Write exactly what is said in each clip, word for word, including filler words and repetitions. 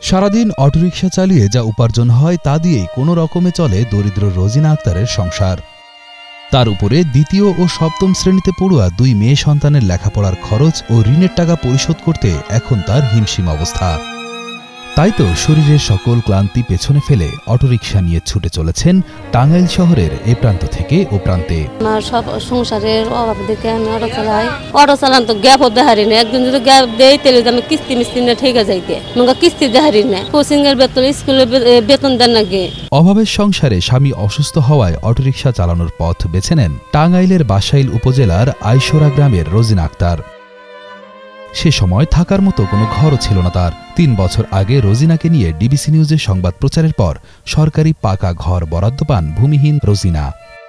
সারাদিন অটোরিকশা চালিয়ে যা উপার্জন হয় তা দিয়েই কোনো রকমে চলে দরিদ্র রোজিনা আক্তারের সংসার। তার উপরে দ্বিতীয় ও সপ্তম শ্রেণীতে পড়ুয়া দুই মেয়ে সন্তানের লেখাপড়ার খরচ ও ঋণের টাকা পরিশোধ করতে এখন তার হিমশিম অবস্থা। তাই তো শরীরের সকল ক্লান্তি পেছনে ফেলে অটোরিকশা নিয়ে ছুটে চলেছেন টাঙ্গাইল শহরের এ প্রান্ত থেকে ও প্রান্তে। আমার সব সংসারের অভাব দেখে আমি অটো চালাই। অটো চালান তো গ্যাপও দেখারি না। একদিন যদি গ্যাপ দেই তাহলে আমি কিস্তি মিস্তি না ঠেকে যাইতে মনে কিস্তি দেখারি না। কোচিং এর বেতন, স্কুলের বেতন দেন নাকি। অভাবের সংসারে স্বামী অসুস্থ হওয়ায় অটোরিকশা চালানোর পথ বেছে নেন টাঙ্গাইলের বাসাইল উপজেলার আইসোরা গ্রামের রোজিনা আক্তার। সে সময় থাকার মতো কোনো ঘরও ছিল না তার। তিন বছর আগে রোজিনাকে নিয়ে ডিবিসি নিউজের সংবাদ প্রচারের পর সরকারি পাকা ঘর বরাদ্দ পান ভূমিহীন রোজিনা।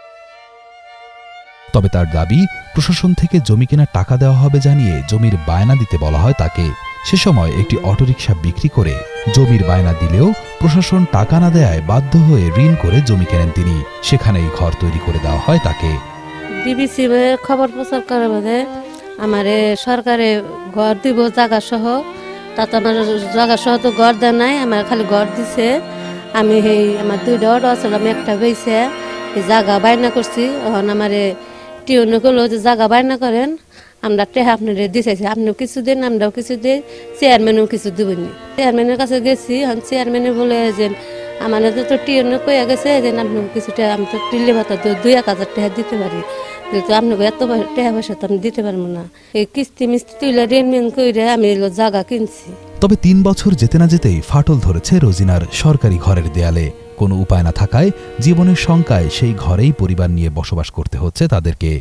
তবে তার দাবি, প্রশাসন থেকে জমি কেনার টাকা দেওয়া হবে জানিয়ে জমির বায়না দিতে বলা হয় তাকে। সে সময় একটি অটোরিকশা বিক্রি করে জমির বায়না দিলেও প্রশাসন টাকা না দেয়ায় বাধ্য হয়ে ঋণ করে জমি কেনেন তিনি। সেখানেই ঘর তৈরি করে দেওয়া হয় তাকে। ডিবিসি খবর প্রচার করে বলে আমারে সরকারে ঘর দিব জায়গা সহ। তাতে আমার জায়গা সহ তো ঘর দেয় নাই, আমার খালি ঘর দিছে। আমি সেই আমার দুইটা অটো আসলে আমি একটা বেছে এই জায়গা বায়না করছি। এখন আমার টিউনে করলো যে জায়গা বায়না করেন, আমরা টেহা আপনার দিয়েছি, আপনিও কিছু দিন আমরাও কিছু দিই, চেয়ারম্যানও কিছু দেবেনি। চেয়ারম্যানের কাছে গেছি, এখন চেয়ারম্যানে বলে যে আমার তো টিউনে কয়ে গেছে যে আপনি কিছুটা আমি তো টিলে ভাতা দুই এক হাজার টাকা দিতে পারি, কিন্তু আপনাকে এত টাকা পয়সা তো আমি দিতে পারবো না। এই কিস্তি মিস্তি তুলে ঋণ মেন করে আমি জায়গা কিনছি। তবে তিন বছর যেতে না যেতেই ফাটল ধরেছে রোজিনার সরকারি ঘরের দেয়ালে। কোনো উপায় না থাকায় জীবনের শঙ্কায় সেই ঘরেই পরিবার নিয়ে বসবাস করতে হচ্ছে তাদেরকে।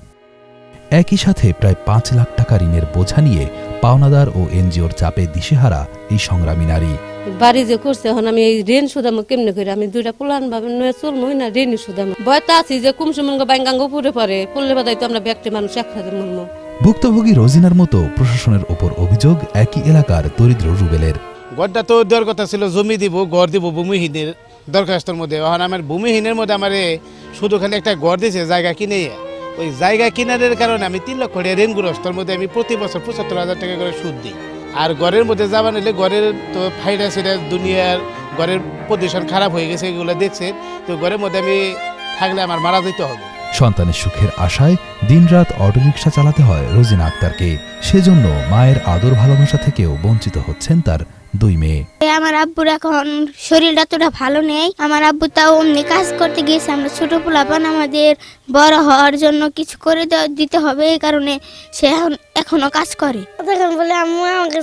একই সাথে প্রায় পাঁচ লাখ টাকা ঋণের বোঝা নিয়ে পাওনাদার ও এনজিওর চাপে দিশেহারা এই সংগ্রামী নারী। বাড়ি যে করছে এখন আমি এই ঋণ সুদামো কেমনে করি, আমি দুইটা পুলান ভাবে নয় চলমই না ঋণ সুদামো বয়তা আছি যে কুমসুমঙ্গ বাইঙ্গাঙ্গ পুরে পরে পড়লে বাদাই তো আমরা ব্যক্তি মানুষ একসাথে মরমো। ভুক্তভোগী রোজিনার মতো প্রশাসনের ওপর অভিযোগ একই এলাকার দরিদ্র রুবেলের। গড়টা তো দেওয়ার কথা ছিল, জমি দিব, গড় দিব ভূমিহীনের দরখাস্তর মধ্যে। এখন আমার ভূমিহীনের মধ্যে আমার শুধু খালি একটা গড় দিয়েছে জায়গা কিনে। ওই জায়গা কিনারের কারণে আমি তিন লক্ষ টাকা ঋণগ্রস্তর মধ্যে আমি প্রতি বছর পঁচাত্তর হাজার টাকা করে সুদ দিই। আর ঘরের মধ্যে যাবা নিলে ঘরের তো ফাইডা সেটা দুনিয়ার ঘরের পজিশন খারাপ হয়ে গেছে, এগুলো দেখছেন। তো ঘরের মধ্যে আমি থাকলে আমার মারা যেতে হবে। সন্তানের সুখের আশায় দিনরাত অটোরিকশা চালাতে হয় রোজিনা আক্তারকে। সেজন্য মায়ের আদর ভালোবাসা থেকেও বঞ্চিত হচ্ছেন তার দুই মেয়ে। আমার আব্বুর এখন শরীরটা তোটা ভালো নেই। আমার আব্বু তাও অমনি কাজ করতে গিয়েছে। আমরা ছোট পোলাপান, আমাদের বড় হওয়ার জন্য কিছু করে দিতে হবে, এই কারণে সে এখন এখনো কাজ করে। বলে আম্মু আমাকে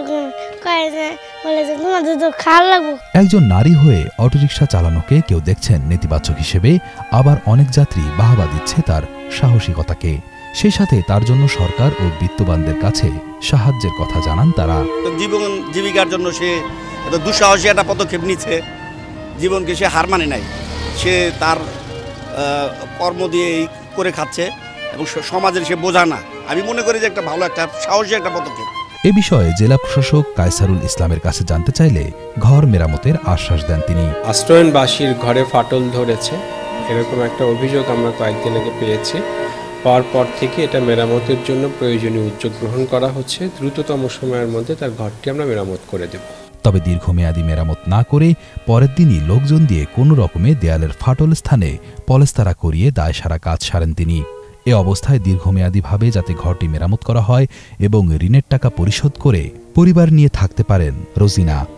বলে যে তোমাদের তো খাওয়া লাগবো। একজন নারী হয়ে অটোরিকশা চালানোকে কেউ দেখছেন নেতিবাচক হিসেবে, আবার অনেক যাত্রী বাহবা দিচ্ছে তার সাহসিকতাকে। সেই সাথে তার জন্য সরকার ও বিত্তবানদের কাছে সাহায্যের কথা জানান তারা। জীবন জীবিকার জন্য সে এত দুঃসাহসী একটা পদক্ষেপ নিচ্ছে। জীবনকে সে হার মানে নাই, সে তার কর্ম দিয়েই করে খাচ্ছে এবং সমাজের সে বোঝা না। আমি মনে করি যে একটা ভালো একটা সাহসী একটা পদক্ষেপ। এ বিষয়ে জেলা প্রশাসক কায়সারুল ইসলামের কাছে জানতে চাইলে ঘর মেরামতের আশ্বাস দেন তিনি। আশ্রয়নবাসীর ঘরে ফাটল ধরেছে এরকম একটা অভিযোগ আমরা কয়েকদিন আগে পেয়েছি। পাওয়ার পর থেকে এটা মেরামতের জন্য প্রয়োজনীয় উদ্যোগ গ্রহণ করা হচ্ছে। দ্রুততম সময়ের মধ্যে তার ঘরটি আমরা মেরামত করে দেব। তবে দীর্ঘমেয়াদী মেরামত না করে পরের দিনই লোকজন দিয়ে কোনো রকমে দেয়ালের ফাটল স্থানে পলেস্তারা করিয়ে দায়সারা কাজ সারেন তিনি। এ অবস্থায় দীর্ঘমেয়াদীভাবে যাতে ঘরটি মেরামত করা হয় এবং ঋণের টাকা পরিশোধ করে পরিবার নিয়ে থাকতে পারেন রোজিনা।